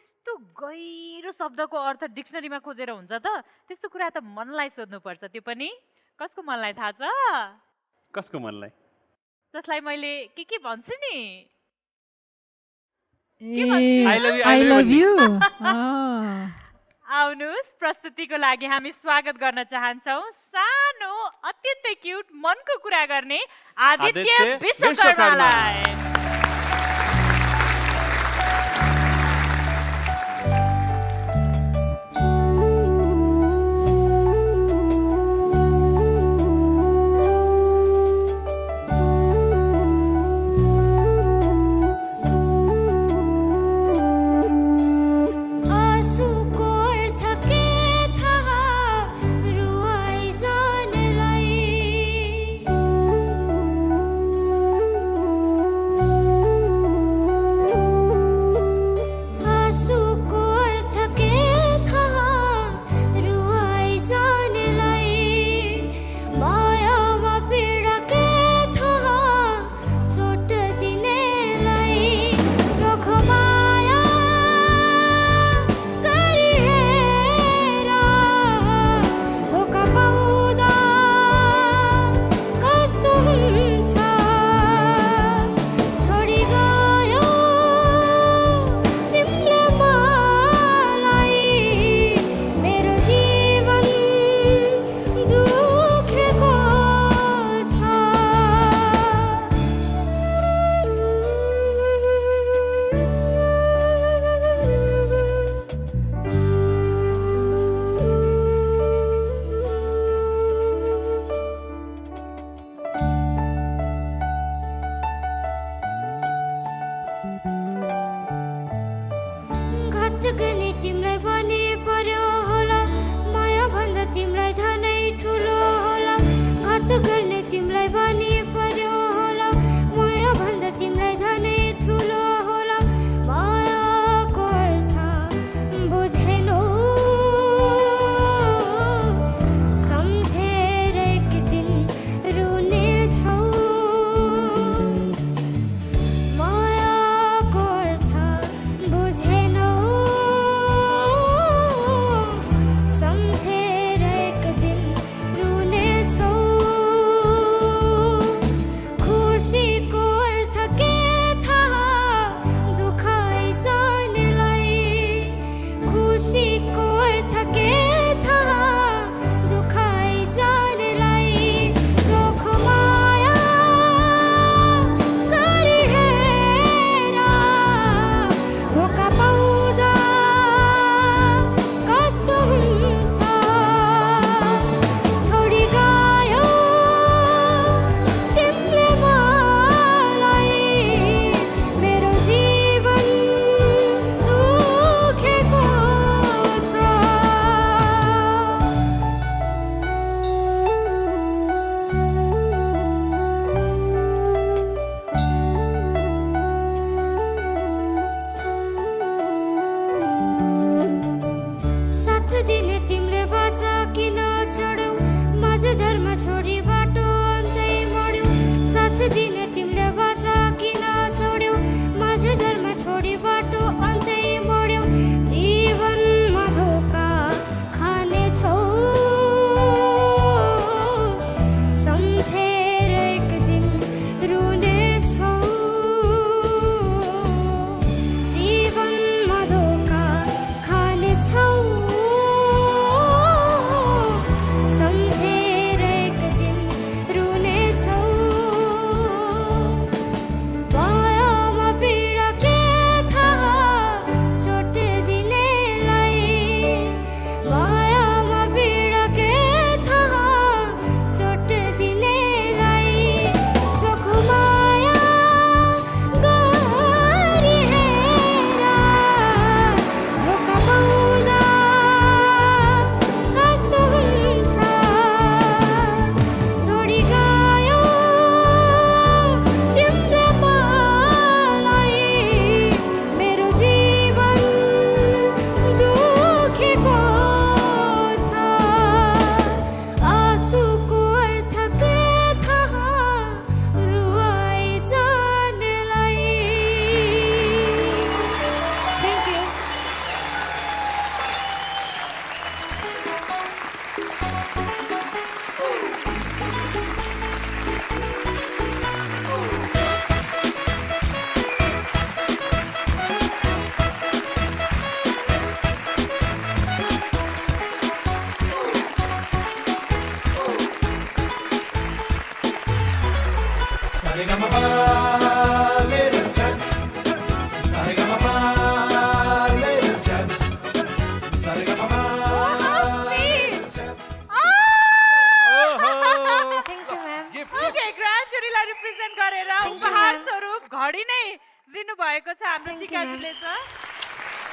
त्यस्तो गहिरो शब्दको अर्थ डिक्सनरीमा खोजेर हुन्छ त? त्यस्तो कुरा त मनलाई सोध्नुपर्छ। त्यो पनि कसको मनलाई थाहा छ? कसको मनलाई? जसलाई मैले के भन्छु नि। I love you. आउनुहोस्, प्रस्तुतिको लागि हामी स्वागत गर्न चाहन्छौँ सानो अत्यन्तै क्युट मनको कुरा गर्ने आदित्य विश्वकर्मालाई।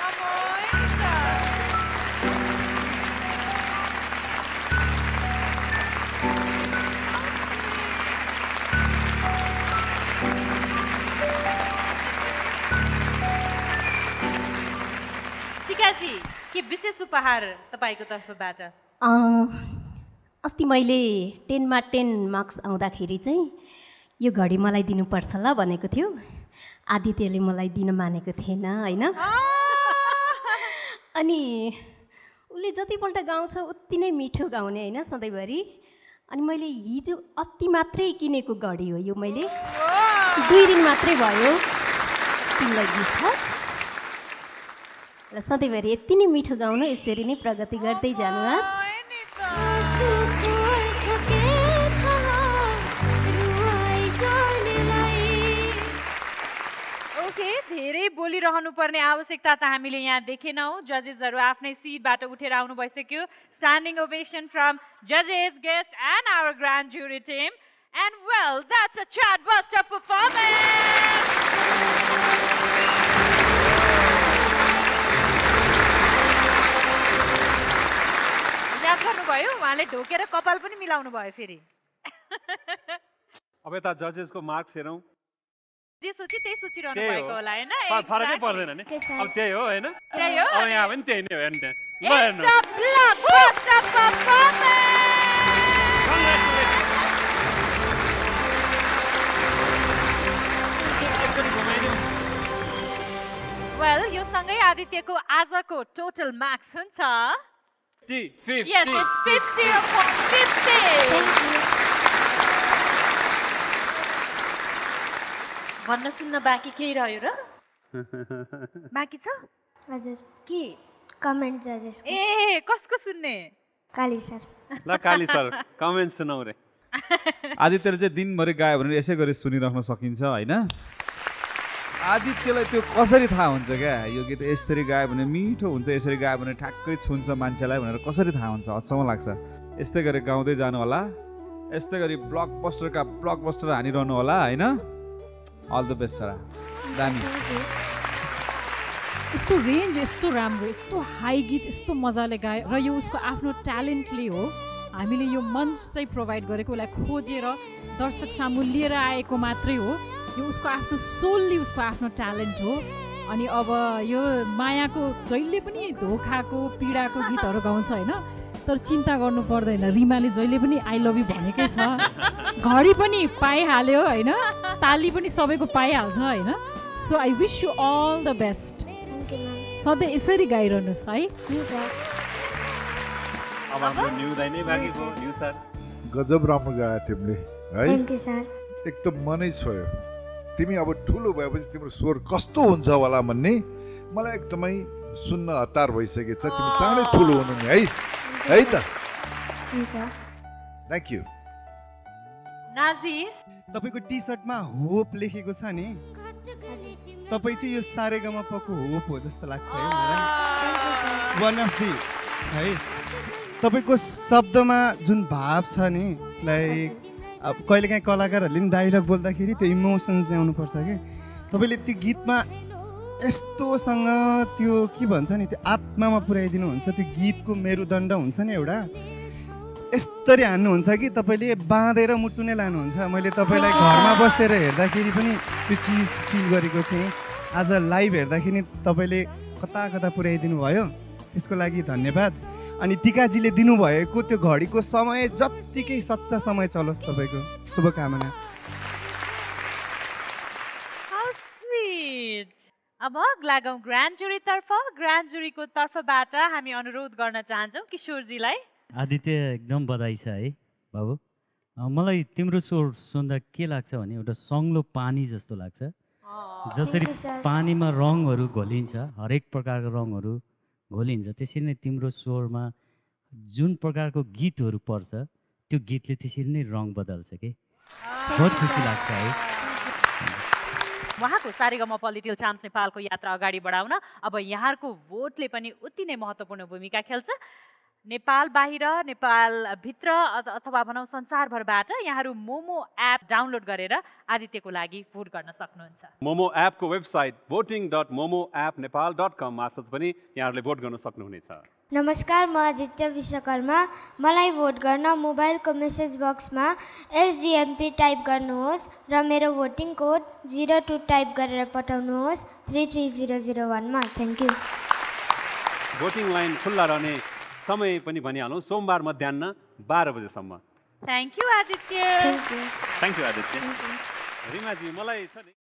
टिकाजी के विशेष उपहार तपाईँको तर्फबाट? अस्ति मैले 10मा 10 मार्क्स आउँदाखेरि चाहिँ यो घडी मलाई दिनुपर्छ ल भनेको थियो। आदित्यले मलाई दिन मानेको थिएन होइन। अनि उसले जतिपल्ट गाउँछ उति नै मिठो गाउने होइन सधैँभरि। अनि मैले हिजो अस्ति मात्रै किनेको घडी हो यो, मैले 2 दिन मात्रै भयो तिमीलाई गिफ्ट र सधैँभरि यति नै मिठो गाउनु, यसरी नै प्रगति गर्दै जानुहोस्। ओके, धेरै बोलिरहनु पर्ने आवश्यकता त हामीले यहाँ देखेनौँ। जजेसहरू आफ्नै सिटबाट उठेर आउनु भइसक्यो। स्ट्यान्डिङ ओभेसन फ्रम जजेस, guest and our grand jury team. And well, that's a chart buster performance. याद गर्नुभयो, उहाँले ढोकेर कपाल पनि मिलाउनु भयो फेरि। अब यता जजेसको मार्क्स हेरौँ। जे सोची त्यही सोचिरहनु भएको होला हैन? फरकै पर्दैन नि, अब त्यही हो हैन? त्यही हो। अब यहाँ पनि त्यही नै हो नि। ल हेर्नु, वेल, यो सँगै आदित्यको आजको टोटल मार्क्स हुन्छ 50. Yes, it's 50 upon 50. भन्न सुन्न बाँकी केही रह्यो र? बाँकी छ? हजुर, के? कमेन्ट जजेस। ए, कसको सुन्ने? काली सर। ल काली सर कमेन्ट सुनाउ रे। आदित्यले चाहिँ दिनभरि गायो भने यसै गरी सुनिराख्न सकिन्छ होइन? आदित्यलाई त्यो कसरी थाहा हुन्छ क्या यो गीत यसरी गायो भने मिठो हुन्छ, यसरी गायो भने ठ्याक्कै छुन्छ मान्छेलाई भनेर कसरी थाहा हुन्छ? अचम्म लाग्छ। यस्तै गरी गाउँदै जानु होला, यस्तै गरी ब्लकबस्टर हानिरहनु होला होइन? अल द बेस्ट छोरा, दामी। उसको रेन्ज यस्तो राम्रो, यस्तो हाई गीत यस्तो मजाले गायो र यो उसको आफ्नो ट्यालेन्टले हो। हामीले यो मञ्च चाहिँ प्रोभाइड गरेको, उसलाई खोजेर दर्शक सामु लिएर आएको मात्रै हो। यो उसको आफ्नो सोलली उसको आफ्नो ट्यालेन्ट हो। अनि अब यो मायाको जहिले पनि धोखाको पीडाको गीतहरू गाउँछ होइन? तर चिन्ता गर्नु पर्दैन, रिमाले जहिले पनि आई लभ यु भनेकै छ। घडी पनि पाइहाल्यो होइन? ताली पनि सबैको पाइहाल्छ होइन? So I wish you all the best. सधैँ यसरी गाइरहनुहोस् है। अब हाम्रो न्यू दाइ नै बाँकी को। न्यू सर गजब राम्रो गायो तिमीले है। Thank you sir. एकदम मनै छोयो। तिमी अब ठुलो भएपछि तिम्रो स्वर कस्तो हुन्छ होला भन्ने मलाई एकदमै सुन्न हतार भइसकेछ। तिमी चाँडै ठुलो हुनु नि है, है त? हुन्छ, थ्याङ्क यू। नाजिर, तपाईको टी सर्टमा होप लेखेको छ नि, तपाईँ चाहिँ यो सारेगामापाको होप हो जस्तो लाग्छ है मलाई। वान अफ दि है तपाईँको शब्दमा जुन भाव छ नि, लाइक अब कहिलेकाहीँ कलाकारहरूले पनि डाइलग बोल्दाखेरि त्यो इमोसन्स ल्याउनुपर्छ कि तपाईँले त्यो गीतमा यस्तोसँग त्यो के भन्छ नि, त्यो आत्मामा पुर्याइदिनुहुन्छ। त्यो गीतको मेरुदण्ड हुन्छ नि एउटा, यस्तरी हान्नुहुन्छ कि तपाईँले बाँधेर मुटु नै लानुहुन्छ। मैले तपाईँलाई घरमा बसेर हेर्दाखेरि पनि त्यो चिज फिल गरेको थिएँ। आज लाइभ हेर्दाखेरि तपाईँले कता कता पुर्याइदिनु भयो, त्यसको लागि धन्यवाद। अनि टिकाजीले दिनुभएको त्यो घडीको समय जत्तिकै सच्चा समय चलोस् तपाईँको, शुभकामना। अब लागौँ ग्रान्ड जुरी तर्फ। ग्रान्ड जुरीको तर्फबाट हामी अनुरोध गर्न चाहन्छौँ किशोरजीलाई। आदित्य एकदम बधाई छ है बाबु। मलाई तिम्रो स्वर सुन्दा के लाग्छ भने एउटा सङ्लो पानी जस्तो लाग्छ। जसरी पानीमा रङहरू घोलिन्छ, हरेक प्रकारको रङहरू घोलिन्छ, त्यसरी नै तिम्रो स्वरमा जुन प्रकारको गीतहरू पर्छ त्यो गीतले त्यसरी नै रङ बदल्छ कि बहुत खुसी लाग्छ है। उहाँको सारेगामा पोलिटिकल चाम्स नेपालको यात्रा अगाडि बढाउन अब यहाँको भोटले पनि उति नै महत्त्वपूर्ण भूमिका खेल्छ। नेपाल बाहिर, नेपाल भित्र अथवा भनौँ संसारभरबाट यहाँहरू मोमो एप डाउनलोड गरेर आदित्यको लागि भोट गर्न सक्नुहुन्छ। मोमो एपको वेबसाइट voting.momoappnepal.com मार्फत पनि यहाँहरूले भोट गर्न सक्नुहुनेछ। नमस्कार, म आदित्य विश्वकर्मा। मलाई भोट गर्न मोबाइलको मेसेज बक्समा SGMP टाइप गर्नुहोस् र मेरो भोटिङ कोड 02 टाइप गरेर पठाउनुहोस् 33001 मा। Thank you. भोटिङ लाइन खुल्ला रहने समय पनि भनिहालौँ, सोमबार मध्याह 12 बजेसम्म। Thank you Aditya. Thank you Aditya. Rimaji मलाई छ नि